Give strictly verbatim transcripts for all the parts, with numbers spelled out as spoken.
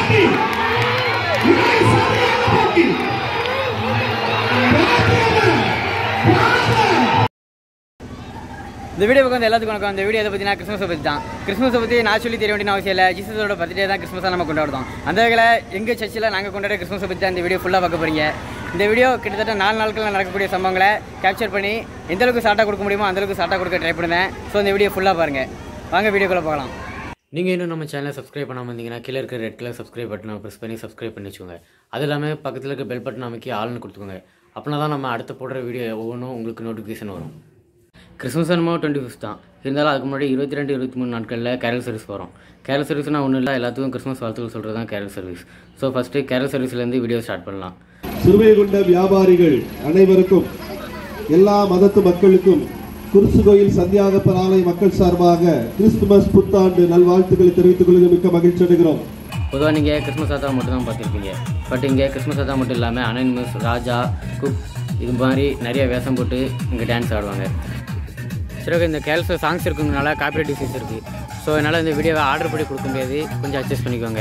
இந்த வீடியோ வந்து எல்லாத்துக்கும் வணக்கம். இந்த வீடியோ எதை பற்றினா கிறிஸ்மஸை பற்றி தான். கிறிஸ்மஸை பற்றி நான் சொல்லி தெரிய வேண்டிய அவசியம் இல்லை. ஜீசஸோட பர்த்டே தான் கிறிஸ்மஸாக நம்ம கொண்டாடுறோம். அந்த வகையில் எங்கள் சர்ச்சில் நாங்கள் கொண்டாட கிறிஸ்மஸை பற்றி தான் இந்த வீடியோ ஃபுல்லாக பார்க்க போகிறீங்க. இந்த வீடியோ கிட்டத்தட்ட நாலு நாட்களில் நடக்கக்கூடிய சம்பவங்களை கேப்சர் பண்ணி எந்தளவுக்கு ஷார்ட்டாக கொடுக்க முடியுமோ அந்தளவுக்கு ஷார்ட்டாக கொடுக்க ட்ரை பண்ணுவேன். ஸோ இந்த வீடியோ ஃபுல்லாக பாருங்கள். வாங்க வீடியோக்குள்ளே போகலாம். நீங்கள் இன்னும் நம்ம சேனலை சப்ஸ்கிரைப் பண்ணாமல் இருந்தீங்கன்னா கீழே இருக்கிற ரெட் கலர் சப்ஸ்கிரைப் பட்டனை ப்ரெஸ் பண்ணி சப்ஸ்கிரைப் பண்ணி வச்சுக்கோங்க. அது இல்லாமல் பக்கத்தில் இருக்க பெல் பட்டன் அமைக்கி ஆள்னு கொடுத்துக்கோங்க. அப்படின்னா தான் நம்ம அடுத்த போடுற வீடியோ ஒவ்வொன்றும் உங்களுக்கு நோட்டிஃபிகேஷன் வரும். கிறிஸ்மஸ் என்னமோ டுவெண்ட்டி ஃபிஃப்த் தான் இருந்தாலும் அதுக்கு முன்னாடி இருபத்தி ரெண்டு இருபத்தி மூணு நாட்களில் கேரல் சர்வீஸ் வரும். கேரல் சர்வீஸ்னால் ஒன்றும் இல்லை, எல்லாத்துக்கும் கிறிஸ்மஸ் வாழ்த்துக்கள் சொல்கிறது தான் carol service. So first carol சர்வீஸ்லேருந்து வீடியோ ஸ்டார்ட் பண்ணலாம். சிறுவைகுண்ட வியாபாரிகள் அனைவருக்கும் எல்லா மதத்து மக்களுக்கும் குருசுகோயில் சந்தியாகப்பர் ஆலய மக்கள் சார்பாக கிறிஸ்துமஸ் புத்தாண்டு நல்வாழ்த்துக்களை தெரிவித்துக் கொள்வது மிக்க மகிழ்ச்சி அடைகிறோம். பொதுவாக நீங்கள் கிறிஸ்மஸ் தாத்தா மட்டும் தான் பார்த்துருப்பீங்க. பட் இங்கே கிறிஸ்மஸ் தாத்தா மட்டும் இல்லாமல் அனனிமஸ், ராஜா, குக் இது மாதிரி நிறைய வேஷம் போட்டு இங்கே டான்ஸ் ஆடுவாங்க. சரி, ஓகே. இந்த கேரல்ஸில் சாங்ஸ் இருக்குங்கனால காப்பிரைட் டிசீஸ் இருக்குது. ஸோ அதனால் இந்த வீடியோவை ஆர்டர் பண்ணி கொடுக்க முடியாது, கொஞ்சம் அட்ஜஸ்ட் பண்ணிக்கோங்க.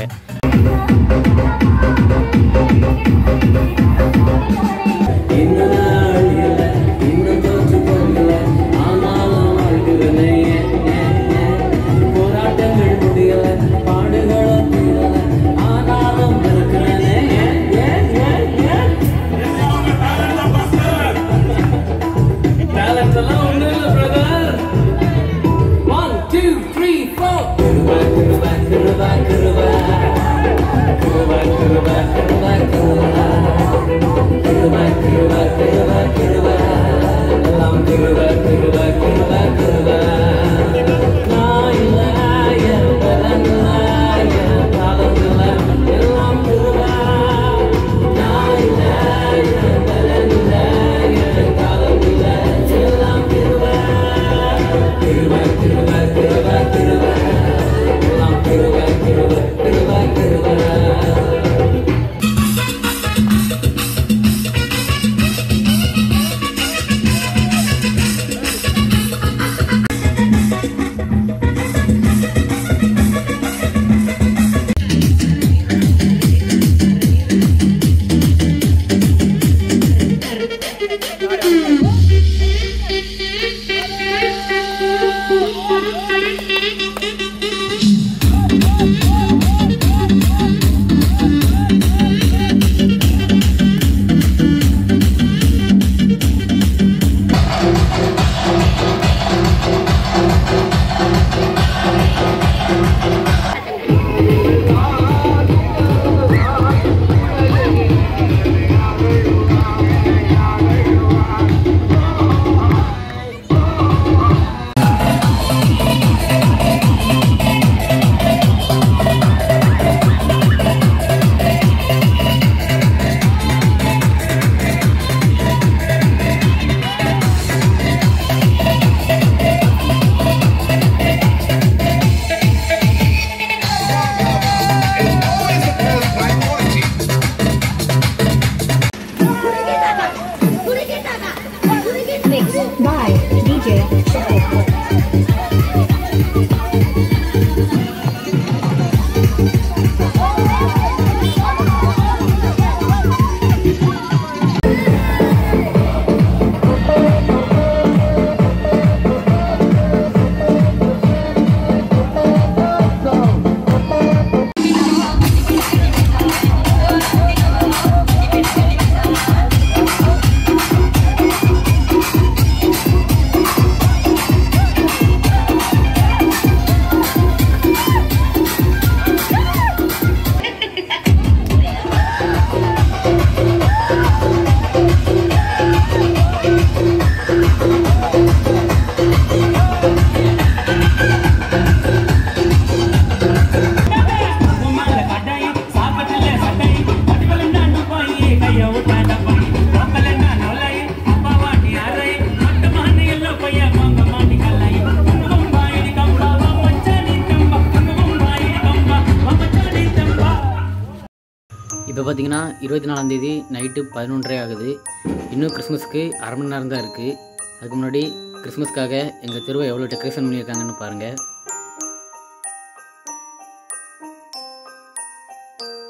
இப்போ பார்த்தீங்கன்னா இருபத்தி நாலாந்தேதி நைட்டு பதினொன்றரை ஆகுது. இன்னும் கிறிஸ்மஸ்க்கு அரை மணி நேரம் தான் இருக்குது. அதுக்கு முன்னாடி கிறிஸ்மஸ்க்காக எங்கள் தெருவை எவ்வளோ டெக்கரேஷன் பண்ணியிருக்காங்கன்னு பாருங்கள்.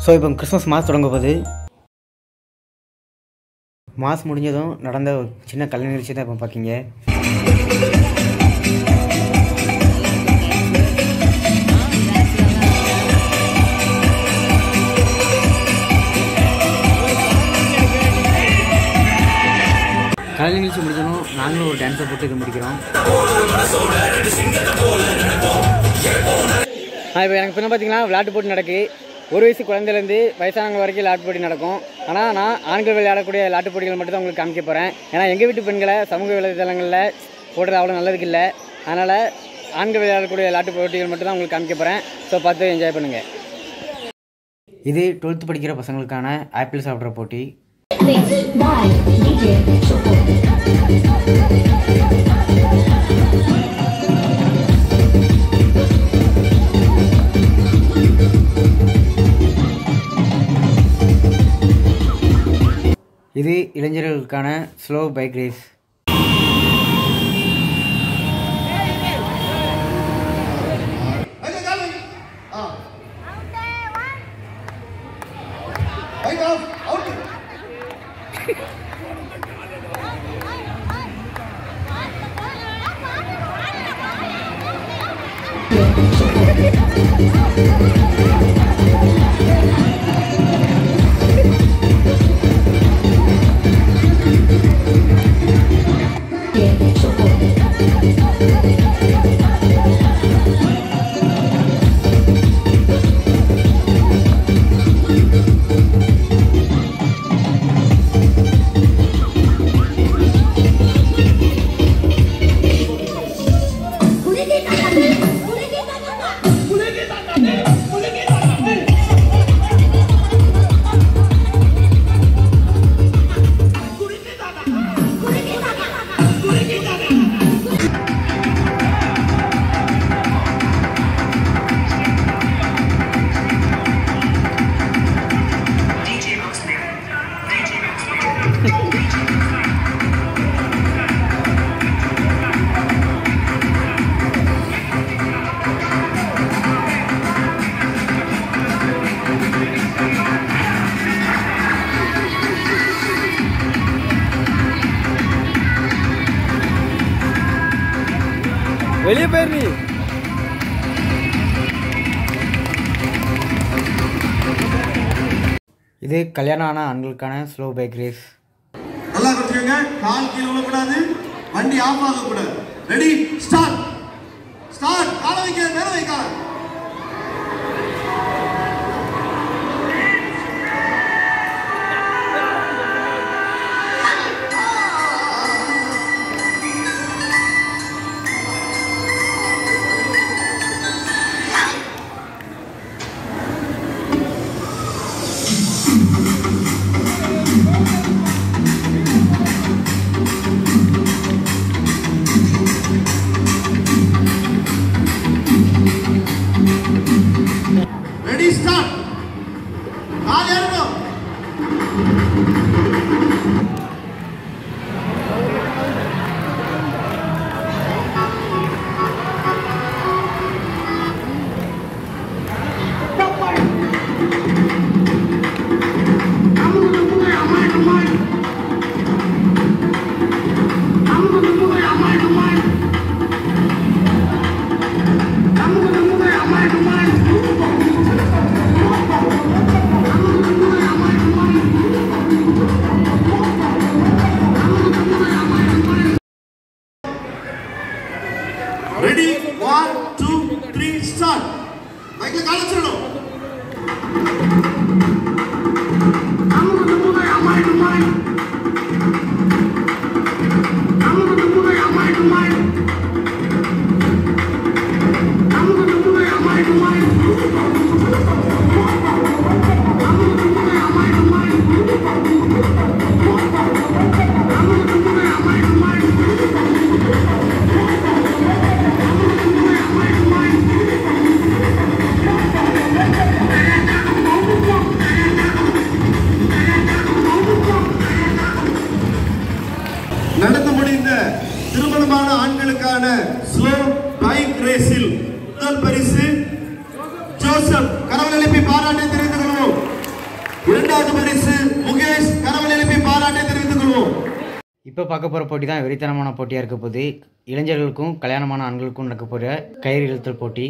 ஸோ இப்போ கிறிஸ்மஸ் மாஸ் தொடங்க போகுது. மாஸ் முடிஞ்சதும் நடந்த ஒரு சின்ன கலை நிகழ்ச்சி தான் இப்போ பார்க்கிங்க. கலை நிகழ்ச்சி முடிஞ்சதும் நாங்களும் ஒரு டான்ஸை போட்டு இது முடிக்கிறோம். இப்போ எனக்கு பின்ன பார்த்தீங்கன்னா விளையாட்டு போட்டி நடக்கு. ஒரு வயசு குழந்தைலேருந்து வயசானவங்க வரைக்கும் விளையாட்டு போட்டி நடக்கும். ஆனால் நான் ஆண்கள் விளையாடக்கூடிய விளையாட்டு போட்டிகள் மட்டும் தான் உங்களுக்கு காமிக்க போகிறேன். ஏன்னா எங்கள் வீட்டு பெண்களை சமூக வலைதளங்களில் போடுறது அவ்வளோ நல்லதுக்கு இல்லை. அதனால் ஆண்கள் விளையாடக்கூடிய விளையாட்டு போட்டிகள் மட்டும் தான் உங்களுக்கு காமிக்க போகிறேன். ஸோ பார்த்து என்ஜாய் பண்ணுங்கள். இது டுவெல்த்து படிக்கிற பசங்களுக்கான ஆப்பிள் சாப்பிட்ற போட்டி. இது இளைஞர்களுக்கான ஸ்லோ பைக் ரேஸ். வெளியே போயிரு. இது கல்யாணம் ஆன ஆண்களுக்கான ஸ்லோ பைக் ரேஸ். நல்லா கற்றுக்கங்க. கால் கீழே விழக்கூடாது, வண்டி ஆஃப் ஆகக்கூடாது. Ready start. ஸ்டார்ட். கால வைக்க, மேல வைக்க. Ready? One, two, three, start. Michael, கால வச்சிரணும். நடந்து முடிந்த திருமணமான ஆண்களுக்கான ஸ்லோ பைக் ரேஸில் முதல் பரிசு ஜோசப். கரவொலி எழுப்பி பாராட்டை தெரிவித்துக் கொள்வோம். இரண்டாவது பரிசு முகேஷ் கரவல் எழுப்பி பாராட்டை தெரிவித்துக் கொள்வோம். இப்போ பார்க்க போகிற போட்டி தான் வெறித்தனமான போட்டியாக இருக்க போது. இளைஞர்களுக்கும் கல்யாணமான ஆண்களுக்கும் நடக்க போகிற கயிறு இழுத்தல் போட்டி.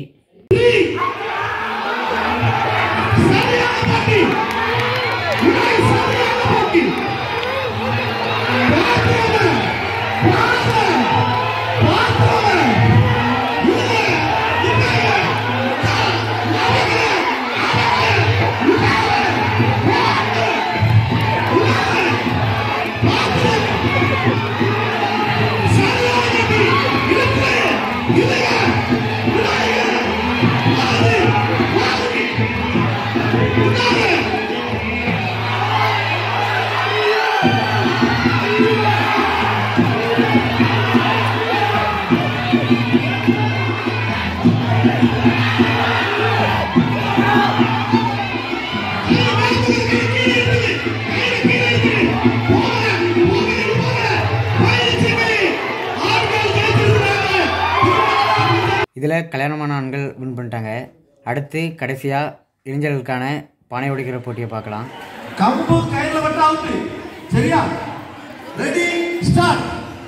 இதில் கல்யாணமான ஆண்கள் வின் பண்ணிட்டாங்க. அடுத்து கடைசியாக இளைஞர்களுக்கான பானை உடைக்கிற போட்டியை பார்க்கலாம். கம்பு கையில வட்ட அவுட். சரியா? Ready start.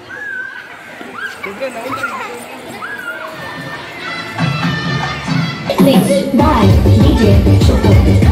Mixed by D J Choco.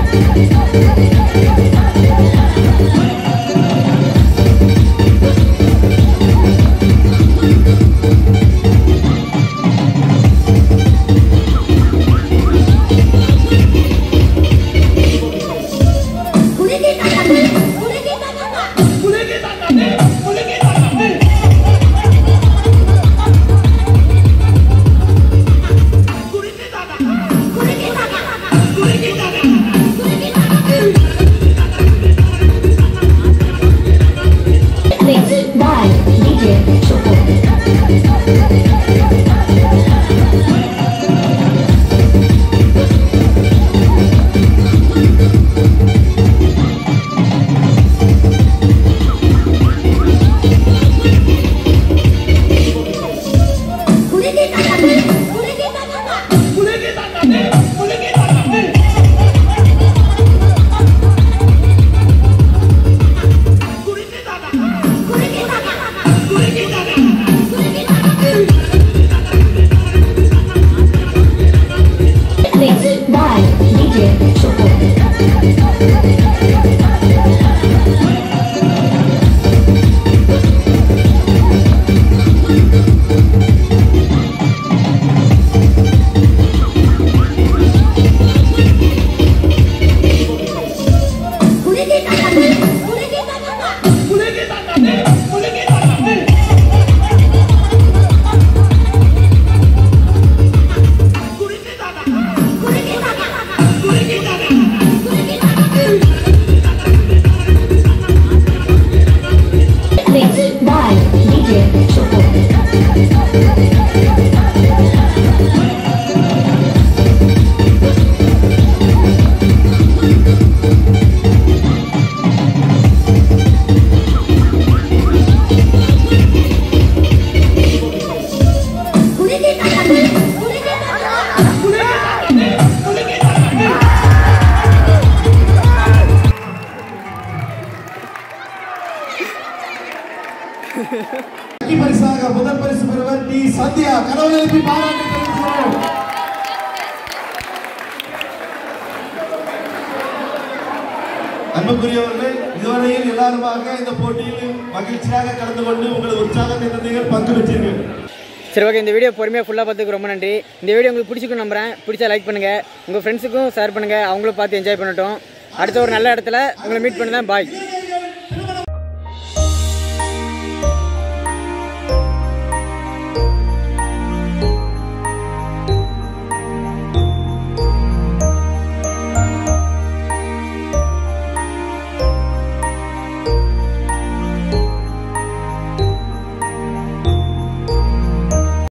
பரிசாக முதல் பரிசு பெறுவர் டி சத்யா. கரவல் எழுப்பி பாராட்டை தெரிவிக்கிறோம். அன்புக்குரியவர்களே, இதுவரையில் எல்லாருமாக இந்த போட்டியில் மகிழ்ச்சியாக கலந்து கொண்டு உங்கள் உற்சாகத்தை தந்தீர்கள், பங்கு பெற்றீர்கள். சரி, ஓகே. இந்த வீடியோ பொறுமையாக ஃபுல்லாக பார்த்துக்கு ரொம்ப நன்றி. இந்த வீடியோ உங்களுக்கு பிடிச்சிக்கும் நம்புறேன். பிடிச்சா லைக் பண்ணுங்கள், உங்கள் ஃப்ரெண்ட்ஸுக்கும் ஷேர் பண்ணுங்கள், அவங்களும் பார்த்து என்ஜாய் பண்ணட்டும். அடுத்த ஒரு நல்ல இடத்துல உங்களை மீட் பண்ணுறேன். பாய்.